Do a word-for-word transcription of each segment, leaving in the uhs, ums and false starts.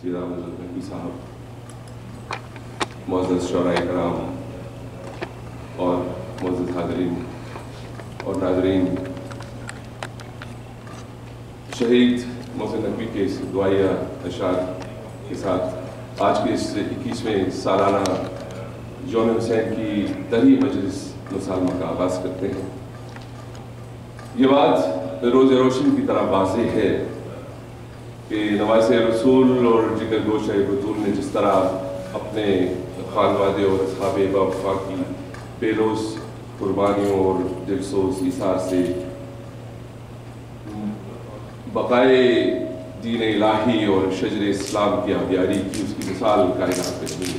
सैयद अहमद नकवी साहब, मुअज़्ज़ज़ शुअराए कराम और मुअज़्ज़ज़ हाज़रीन और नाज़रीन, शहीद मोहसिन नकवी के इस दुआया अशार के साथ आज के इस इक्कीसवें सालाना यौम हुसैन की दरी मजलिस मुसालमा का आगाज़ करते हैं। ये बात रोज़ रोशन की तरह वाज़ेह है कि नवाज़े रसूल और जिगर गोशा बतूल ने जिस तरह अपने खानवादे और असहाब वफ़ा की बेलोस कुर्बानियों और दिलसोज़ इसार से बक़ाए दीन इलाही और शजर इस्लाम की आबियारी की, उसकी मिसाल कायनात में मिली।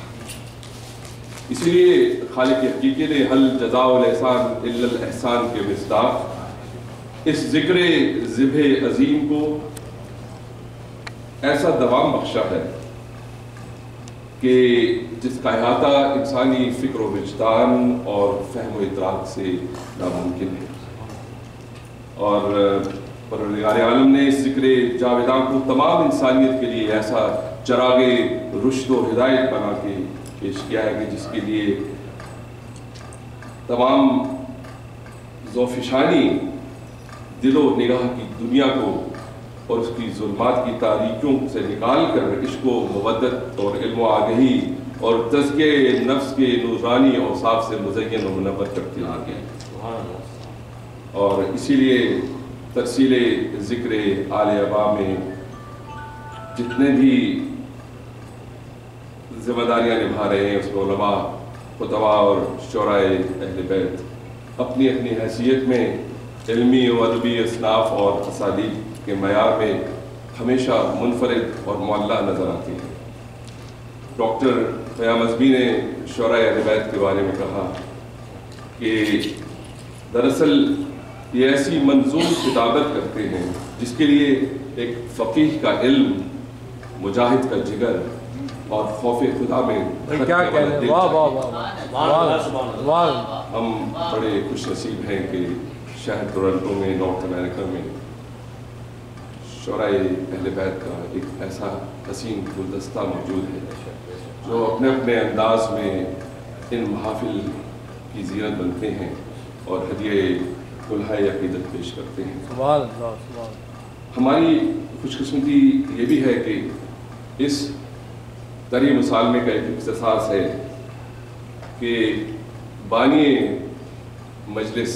इसीलिए खालिक हकीकत हल जज़ाउल एहसान इल्लल एहसान के मिस्दाक़ इस ज़िक्र ज़िब्ह अज़ीम को ऐसा दवाम बख्शा है कि जिसका अहाता इंसानी फ़िक्र व विजदान और फ़हम व इदराक से नामुमकिन है। और परवरदिगार आलम ने इस ज़िक्र जावेदान को तमाम इंसानियत के लिए ऐसा चरागे रुश्द व हिदायत बना के पेश किया है कि जिसके लिए तमाम ज़ौफ़िशानी दिलो निगाह की दुनिया को और उसकी ज़ुल्मात की तारीकियों से निकाल कर इश्क़ व मवद्दत और इल्म व आगही और तज़किए नफ्स के नूरानी औसाफ़ से मुज़य्यन व मुनव्वर करते आ गए। और इसीलिए तरसीले ज़िक्र आले अबा में जितने भी ज़िम्मेदारियाँ निभा रहे हैं उसमें उलमा, खुतबा और शुअराए अहले बैत अपनी अपनी हैसियत में इल्मी व अदबी असनाफ़ और असालीब के मयार में हमेशा मुनफरिद और मुअल्ला नज़र आती है। डॉक्टर क़याम अज़मी ने शुअराए अहले बैत के बारे में कहा कि दरअसल ये ऐसी मंजूम किताबत करते हैं जिसके लिए एक फ़क़ीह का इल्म, मुजाहिद का जिगर और खौफ खुदा में क्या कहने वाह वाह वाह। हम बड़े खुश नसीब हैं कि शहर टोरंटो में, नॉर्थ अमेरिका में शुअराए अहले बैत का एक ऐसा हसीन गुलदस्ता मौजूद है जो अपने अपने अंदाज में इन महफिल की ज़ीनत बनते हैं और हदिये कुल्हाए अक़ीदत पेश करते हैं। सुभान अल्लाह, सुभान। हमारी खुशकिस्मती ये भी है कि इस दरी मुसालमे का एक इख्तिसास है कि बानी मजलिस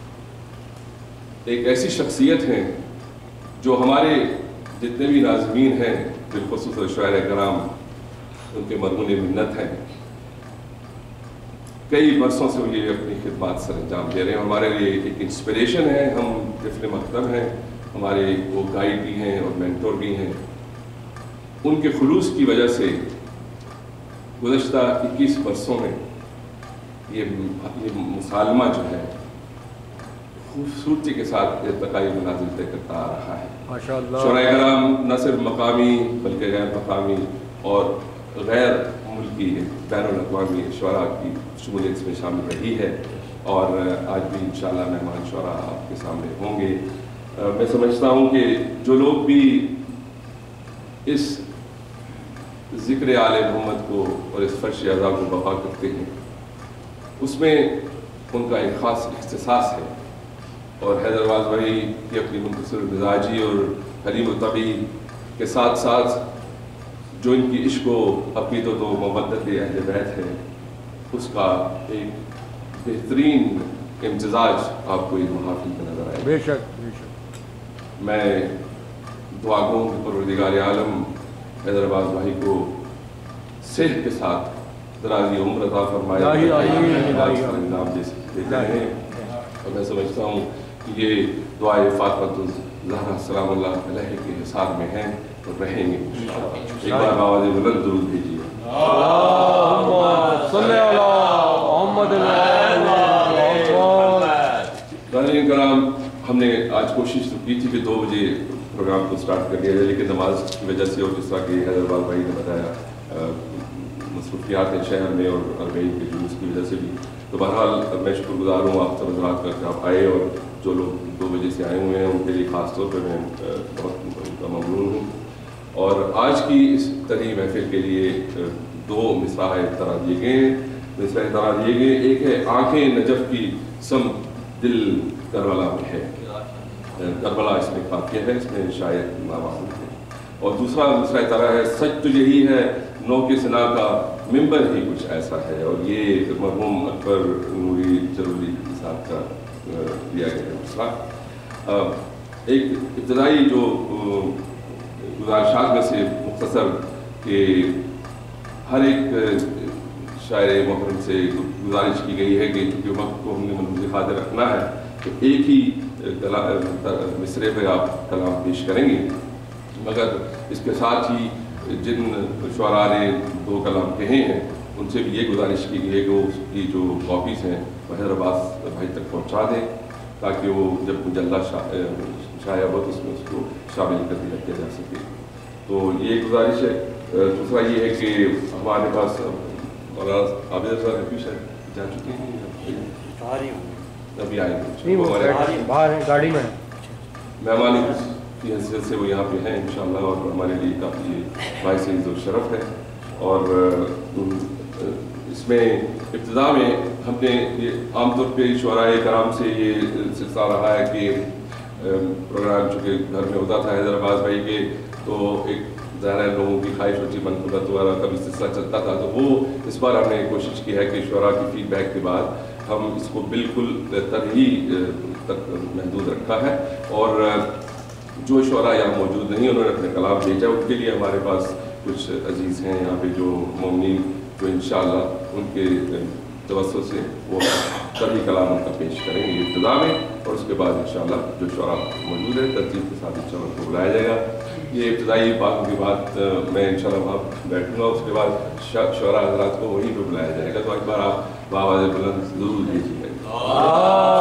एक ऐसी शख्सियत हैं जो हमारे जितने भी नाज़मीन हैं, बिलख़ुसूस शुअराए कराम, उनके मरहून मिन्नत हैं। कई बरसों से ये अपनी खिदमत सर अंजाम दे रहे हैं। हमारे लिए एक इंस्पिरेशन है, हम तिफ़्ल मकतब हैं, हमारे वो गाइड भी हैं और मेंटोर भी हैं। उनके खुलूस की वजह से गुज़श्ता इक्कीस बरसों में ये ये मुसालमा जो है खूबसूरती के साथ इर्तिकाई मनाज़िल तय करता आ रहा है। माशाअल्लाह। शुअराए कराम न सिर्फ मकामी बल्कि गैर मकामी और गैर मुल्की बैनुल अक़वामी शुअरा की शमूलियत में शामिल रही है और आज भी इंशाअल्लाह मेहमान शुअरा आपके सामने होंगे। मैं समझता हूँ कि जो लोग भी इस ज़िक्र आले मोहम्मद को और इस फ़र्श अज़ा को वफ़ा करते हैं उसमें उनका एक ख़ास इख्तिसास है। और हैदराबाद भाई की अपनी मुनतसिर मिजाजी और हलीम तबी के साथ साथ जो इनकी इश्क़ व अक़ीदत व मवद्दत अहले बैत है उसका एक बेहतरीन इम्तिज़ाज आपको इस महफ़िल में नज़र आए। बेशक बेशक। मैं दुआ गो कि परवरदिगार आलम हैदराबाद भाई को सेहत के साथ दराज़ी उम्र अता फरमाए नाम देते हैं। और मैं समझता हूँ कि ये दुआए फ़ातिमा ज़हरा सलामुल्लाह अलैहा के हिसाब में हैं और रहेंगे। एक बार आवाज़ बुलंद दुरूद भेजिए। नाज़रीन कराम, हमने आज कोशिश तो की थी कि दो बजे प्रोग्राम को स्टार्ट कर दिया जाए, लेकिन नमाज की वजह से और जिस तरह कि हैदराबाद भाई ने बताया मसरूफियात हैं शहर में और अरबईन के जुलूस की वजह से भी, तो बहरहाल मैं शुक्रगुजार हूँ आप सब हज़रात का कि आप आए और जो लोग दो बजे से आए हुए हैं उनके लिए ख़ास तौर पर मैं बहुत उनका ममनून हूँ। اور آج کی اس طرح محفل کے لیے دو مصرع طرح دیے گئے ہیں مصرع طرح دیے گئے ایک ہے آنکھیں نجف کی سمت دل کربلا میں ہے، کربلا اس میں قافیہ ہے، اس میں شاید نامعلوم ہے، اور دوسرا مصرع طرح ہے سچ تو یہی ہے نو کے سنا کا ممبر ہی کچھ ایسا ہے، اور یہ مرحوم اکبر نوری جروری صاحب کا دیا گیا ہے مصرع۔ ایک ابتدائی جو گزارشات میں سے مختصر کہ ہر ایک شاعر محترم سے گزارش کی گئی ہے کہ چونکہ وقت کو ہم نے منظور خاطر رکھنا ہے تو ایک ہی مصرعے پہ آپ کلام پیش کریں گے، مگر اس کے ساتھ ہی جن شعراء نے دو کلام کہے ہیں ان سے بھی یہ گزارش کی گئی ہے کہ وہ اس کی جو کاپیز ہیں وہ حیدرآباد بھائی تک پہنچا دیں تاکہ وہ جب مجلہ شائع ہو تو اس میں اس کو شامل کر دیا کیا جا سکے۔ تو یہ گزارش ہے۔ دوسرا یہ ہے کہ ہمارے پاس مولانا عابد صاحب ابھی شاید جا چکے ہیں، ابھی آئیں گے، باہر ہیں گاڑی میں، مہمان کی حیثیت سے وہ یہاں پہ ہیں انشاءاللہ، اور ہمارے لیے کافی باعث عزت و شرف ہے۔ اور اس میں ابتدا میں ہم نے یہ عام طور پہ شعراء کرام سے یہ سلسلہ رہا ہے کہ پروگرام چونکہ گھر میں ہوتا تھا حیدرآباد بھائی کے تو ایک ظاہر لوگوں کی خواہش ہوتی منقبت وغیرہ کا بھی سلسلہ چلتا تھا، تو وہ اس بار ہم نے کوشش کی ہے کہ شعراء کی فیڈ بیک کے بعد ہم اس کو بالکل ترہی تک محدود رکھا ہے، اور جو شعراء یہاں موجود نہیں انہوں نے اپنے کلام بھیجا ان کے لیے ہمارے پاس کچھ عزیز ہیں یہاں پہ جو مومنین جو انشاءاللہ ان کے توسط سے وہ ترہی کلام ان کا پیش کریں گے ابتدا میں، اور اس کے بعد انشاءاللہ جو شعراء موجود ہے ترتیب کے ساتھ انشاءاللہ ان کو بلایا جائے گا۔ یہ ابتدائی باتوں کے بعد میں انشاءاللہ وہاں بیٹھوں گا، اس کے بعد شعراء حضرات کو وہیں پہ بلایا جائے گا، تو ایک بار آپ بآواز بلند ضرور دیجیے گا۔